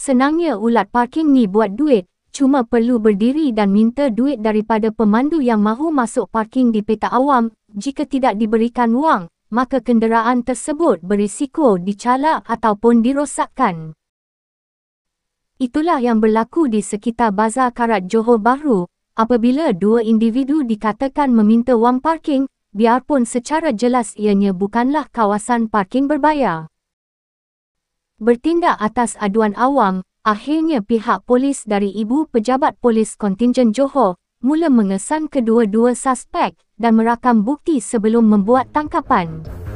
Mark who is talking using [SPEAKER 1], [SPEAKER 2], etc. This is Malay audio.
[SPEAKER 1] Senangnya ulat parking ni buat duit, cuma perlu berdiri dan minta duit daripada pemandu yang mahu masuk parking di petak awam. Jika tidak diberikan wang, maka kenderaan tersebut berisiko dicalak ataupun dirosakkan. Itulah yang berlaku di sekitar Bazar Karat Johor Bahru, apabila dua individu dikatakan meminta wang parking, biarpun secara jelas ianya bukanlah kawasan parking berbayar. Bertindak atas aduan awam, akhirnya pihak polis dari Ibu Pejabat Polis Kontingen Johor mula mengesan kedua-dua suspek dan merakam bukti sebelum membuat tangkapan.